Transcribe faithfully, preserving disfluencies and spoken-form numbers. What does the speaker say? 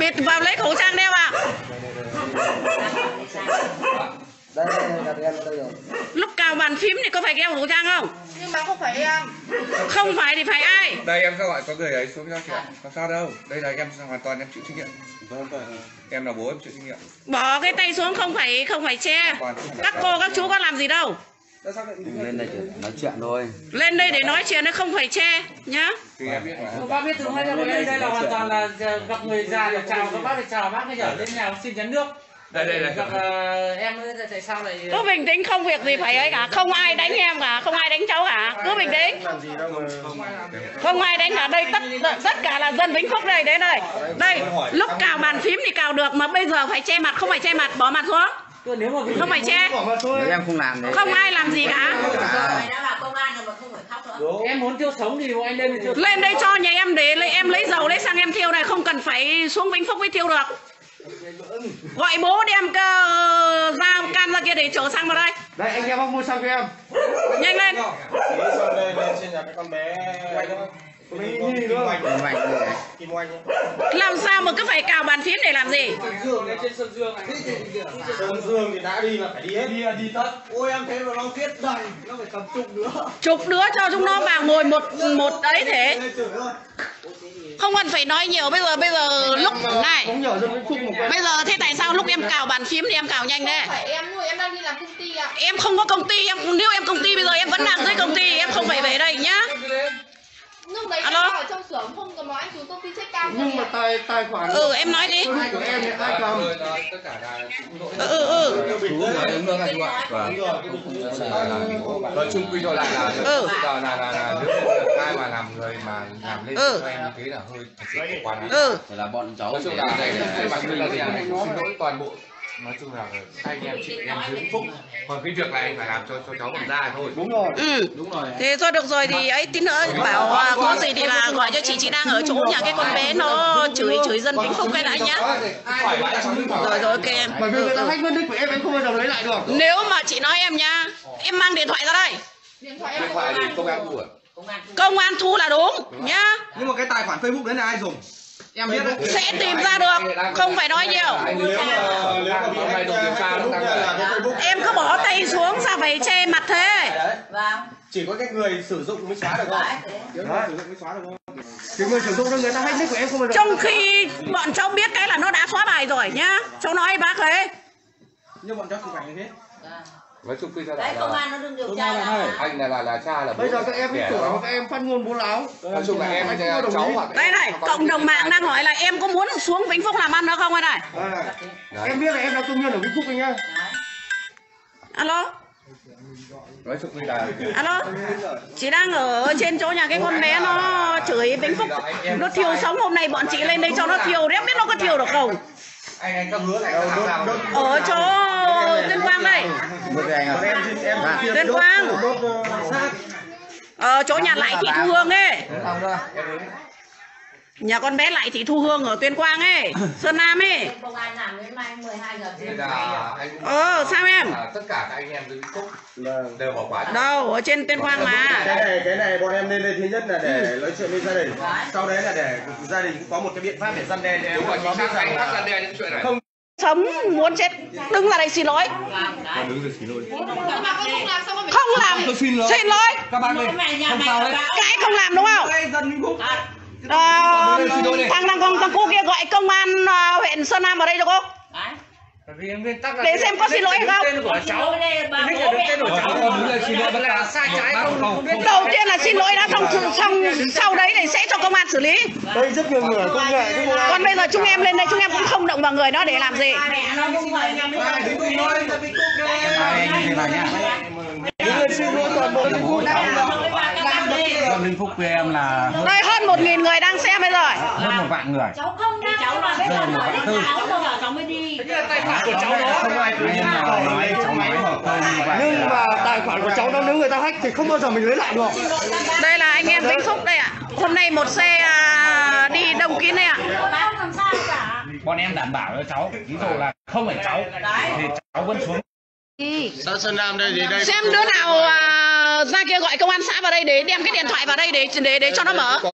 Bịt vào lấy khẩu trang đeo vào. Đây, đặt em đây rồi. Lúc cào bàn phím thì có phải đeo khẩu trang không? Nhưng mà không phải em. Không phải thì phải ai? Đây em sao gọi có người ấy xuống cho chị ạ. Không sao đâu. Đây là em hoàn toàn em chịu trách nhiệm. Em là bố em chịu trách nhiệm. Bỏ cái tay xuống, không phải không phải che. Các cô các chú có làm gì đâu. Lên đây nói chuyện thôi. Lên đây để nói chuyện nó không phải che nhá. Thì em biết mà. Bác biết từ hôm nay ra đây đây là hoàn toàn là gặp người già để chào các bác, để chào bác bây giờ lên nhà xin chén nước. Đây đây đây. Gặp em tại sao lại Cứ bình tĩnh, không việc gì phải ấy cả, không ai đánh em cả, không ai đánh cháu cả, cứ bình tĩnh. Không ai đánh cả, đây tất tất cả là dân Vĩnh Phúc đây, đến đây. Đây, lúc cào bàn phím thì cào được mà bây giờ phải che mặt, không phải che mặt, bỏ mặt xuống. Không phải che. Em không làm đấy. Không ai làm gì cả. em muốn thiêu sống thì anh lên thiêu. Lên đây cho nhà em để em lấy dầu lấy xăng em thiêu này, không cần phải xuống Vĩnh Phúc mới thiêu được. Gọi bố đem cơ ra can ra kia để chở xăng vào đây. Đây anh em không mua xăng cho em. Nhanh lên. Làm sao mà cứ phải cào bàn phím để làm gì? Sơn Dương thì đã đi là phải đi hết. Đi là đi tất. Ôi em thấy mà nó viết đầy, nó phải tầm chục đứa. Chục đứa cho chúng nó vào ngồi một một ấy thế. Không cần phải nói nhiều, bây giờ bây giờ lúc này. Bây giờ thế tại sao lúc em cào bàn phím thì em cào nhanh đấy? Phải em nuôi, em đang đi làm công ty ạ. Em không có công ty, em nếu em công ty bây giờ em vẫn đang dưới công ty, em không phải về đây nhá. Lúc đấy em ở trong xưởng không có nói anh xuống công ty check cao. Nhưng mà tài tài khoản Ừ em nói đi. của em hiện tại cầm. Ừ ừ ừ. Nói chung quy đổi lại là Ừ. là là là nếu ai mà làm người mà làm lên cho em như thế là hơi thật sự quá đáng. Ừ. Là bọn cháu Nói chung là đây là bạn là gì xin lỗi toàn bộ. Nói chung là hai anh em chị em dưới Vĩnh Phúc. Còn cái việc này anh phải làm cho cho cháu còn ra thôi. Đúng rồi. Ừ. Đúng rồi. Thế thôi được rồi thì ấy tí nữa bảo à, có gì thì là gọi cho chị, chị đang ở chỗ nhà cái con bé nó chửi chửi dân Vĩnh Phúc cái đã nhá. Rồi rồi ok em. Bởi vì người ta hack nick của em em không bao giờ lấy lại được. Nếu mà chị nói em nhá, em mang điện thoại ra đây. Điện thoại Điện em thoại thì công an thu à? Công an thu là đúng nhá. Nhưng mà cái tài khoản Facebook đấy là ai dùng? Em biết đấy. Sẽ tìm ra được, không phải nói nhiều. Nếu mà nếu mà bị hack điều tra lúc là cái Facebook. Em cứ bỏ tay xuống, sao phải che mặt thế? Chỉ có cái người sử dụng mới xóa được không? Người sử dụng mới xóa được không? Cái người sử dụng đó người ta hack nick của em không bao giờ. Trong khi bọn cháu biết cái là nó đã xóa bài rồi nhá. Cháu nói bác ấy. Nhưng bọn cháu không phải như thế. Nói chung quy ra lại công là an nó đừng điều tra anh là là là cha là bố. Bây giờ các em đẻ tuổi nó. các em phát ngôn bố láo. Nói chung là em là cháu hoặc Đây này, cộng đồng mạng đang hỏi là em có muốn xuống Vĩnh Phúc làm ăn nữa không đây này? Em biết là em là công nhân ở Vĩnh Phúc anh nhá. Alo. nói chung quy là Alo. Chị đang ở trên chỗ nhà cái con bé nó chửi Vĩnh Phúc. Nó thiêu sống, hôm nay bọn chị lên đây cho nó thiêu, em biết nó có thiêu được không? anh anh các hứa này làm sao? Ở chỗ Tuyên Quang đây. Tuyên Quang. Ở chỗ nhà Lại Thị Thu Hương ấy. Nhà con bé Lại Thị Thu Hương ở Tuyên Quang ấy, Sơn Nam ấy. công an làm đến mai mười hai giờ Nên là anh Ờ sao em? tất cả các anh em dưới Vĩnh Phúc đều bỏ quả. Đâu, ở trên Tuyên Quang mà. Cái này cái này bọn em lên đây thứ nhất là để nói chuyện với gia đình. Sau đấy là để gia đình cũng có một cái biện pháp để răn đe cho em. Đúng rồi, Nó chính biết xác, rằng anh phát là ra đe những chuyện này. Không sống muốn chết, đứng ra đây xin lỗi. Đứng rồi xin lỗi. Nhưng mà con không làm sao mà mình Không làm. Xin lỗi. Xin lỗi. các bạn ơi, không sao hết. Cái không làm đúng không? Cái dân Vĩnh Phúc. Ờ, thằng thằng con thằng cô kia gọi công an uh, huyện Sơn Nam vào đây cho cô. Vì em nguyên tắc là Để xem có xin lỗi hay không. tên của cháu, nick là được tên của cháu, đúng là xin lỗi, là sai trái không không biết. Đầu tiên là xin lỗi đã, xong xong sau đấy thì sẽ cho công an xử lý. Đây rất nhiều người công nghệ chứ không ai. Còn bây giờ chúng em lên đây chúng em cũng không động vào người đó để làm gì. Xin lỗi toàn bộ Vĩnh Phúc. Dân Vĩnh Phúc của em là hơn, Đây hơn một nghìn người đang xem bây giờ. hơn một vạn người. cháu không đi cháu mà biết là hỏi đến cháu bao giờ cháu mới đi. Tài khoản của cháu đó Không ai tự nhiên Nên là nào nói cháu nói một câu như vậy Nhưng là mà tài khoản của cháu đó nếu người ta hack thì không bao giờ mình lấy lại được. Đây là anh em Vĩnh Phúc đây ạ. Hôm nay một xe à, đi đông kín đây ạ. Báo làm sao cả. bọn em đảm bảo cho cháu, ví dụ là không phải cháu thì cháu vẫn xuống. Xã Sơn Nam đây thì đây. Xem đứa nào à, ra kia gọi công an xã vào đây để đem cái điện thoại vào đây để để để cho nó mở.